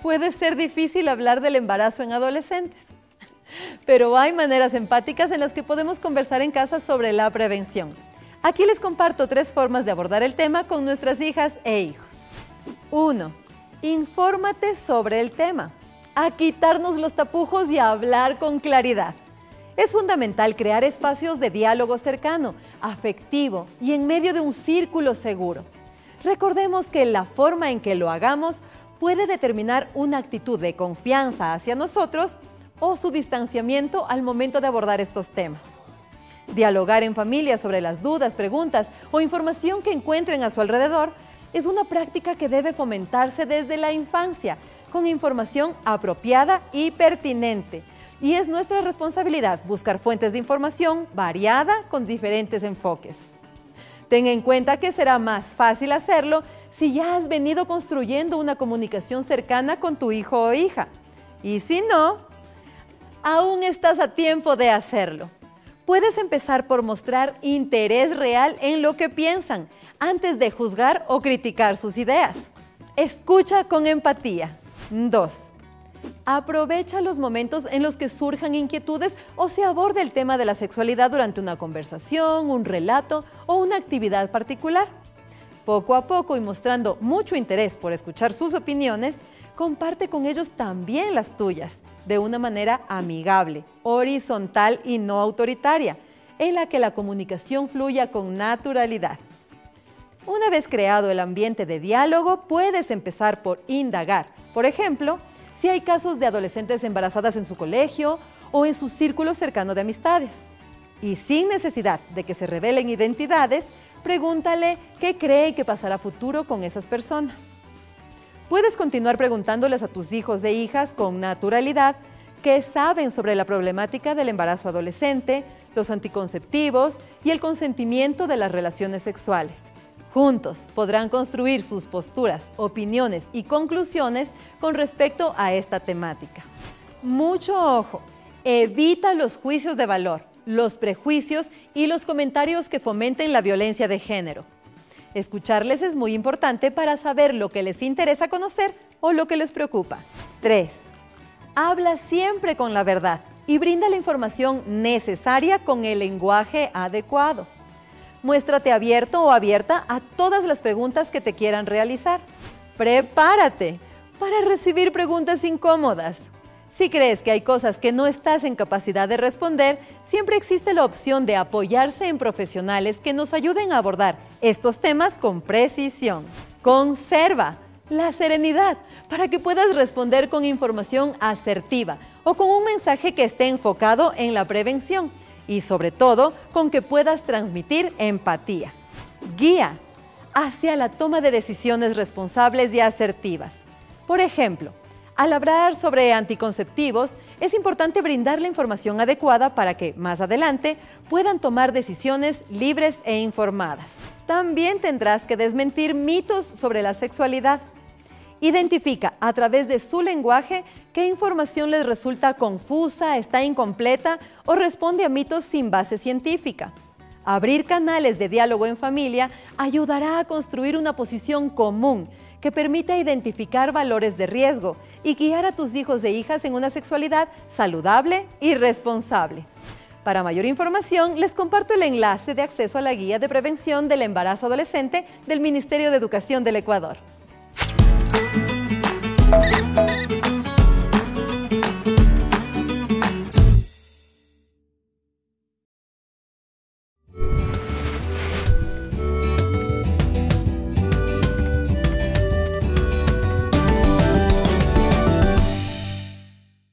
puede ser difícil hablar del embarazo en adolescentes, pero hay maneras empáticas en las que podemos conversar en casa sobre la prevención. Aquí les comparto 3 formas de abordar el tema con nuestras hijas e hijos. 1. Infórmate sobre el tema. A quitarnos los tapujos y a hablar con claridad. Es fundamental crear espacios de diálogo cercano, afectivo y en medio de un círculo seguro. Recordemos que la forma en que lo hagamos puede determinar una actitud de confianza hacia nosotros o su distanciamiento al momento de abordar estos temas. Dialogar en familia sobre las dudas, preguntas o información que encuentren a su alrededor es una práctica que debe fomentarse desde la infancia, con información apropiada y pertinente. Y es nuestra responsabilidad buscar fuentes de información variada con diferentes enfoques. Ten en cuenta que será más fácil hacerlo si ya has venido construyendo una comunicación cercana con tu hijo o hija. Y si no, aún estás a tiempo de hacerlo. Puedes empezar por mostrar interés real en lo que piensan, antes de juzgar o criticar sus ideas. Escucha con empatía. 2. Aprovecha los momentos en los que surjan inquietudes o se aborde el tema de la sexualidad durante una conversación, un relato o una actividad particular. Poco a poco y mostrando mucho interés por escuchar sus opiniones, comparte con ellos también las tuyas, de una manera amigable, horizontal y no autoritaria, en la que la comunicación fluya con naturalidad. Una vez creado el ambiente de diálogo, puedes empezar por indagar. Por ejemplo, si hay casos de adolescentes embarazadas en su colegio o en su círculo cercano de amistades. Y sin necesidad de que se revelen identidades, pregúntale qué cree que pasará a futuro con esas personas. Puedes continuar preguntándoles a tus hijos e hijas con naturalidad qué saben sobre la problemática del embarazo adolescente, los anticonceptivos y el consentimiento de las relaciones sexuales. Juntos podrán construir sus posturas, opiniones y conclusiones con respecto a esta temática. Mucho ojo, evita los juicios de valor, los prejuicios y los comentarios que fomenten la violencia de género. Escucharles es muy importante para saber lo que les interesa conocer o lo que les preocupa. 3. Habla siempre con la verdad y brinda la información necesaria con el lenguaje adecuado. Muéstrate abierto o abierta a todas las preguntas que te quieran realizar. Prepárate para recibir preguntas incómodas. Si crees que hay cosas que no estás en capacidad de responder, siempre existe la opción de apoyarse en profesionales que nos ayuden a abordar estos temas con precisión. Conserva la serenidad para que puedas responder con información asertiva o con un mensaje que esté enfocado en la prevención y sobre todo con que puedas transmitir empatía. Guía hacia la toma de decisiones responsables y asertivas. Por ejemplo, al hablar sobre anticonceptivos, es importante brindar la información adecuada para que, más adelante, puedan tomar decisiones libres e informadas. También tendrás que desmentir mitos sobre la sexualidad. Identifica a través de su lenguaje qué información les resulta confusa, está incompleta o responde a mitos sin base científica. Abrir canales de diálogo en familia ayudará a construir una posición común que permita identificar valores de riesgo y guiar a tus hijos e hijas en una sexualidad saludable y responsable. Para mayor información, les comparto el enlace de acceso a la Guía de Prevención del Embarazo Adolescente del Ministerio de Educación del Ecuador.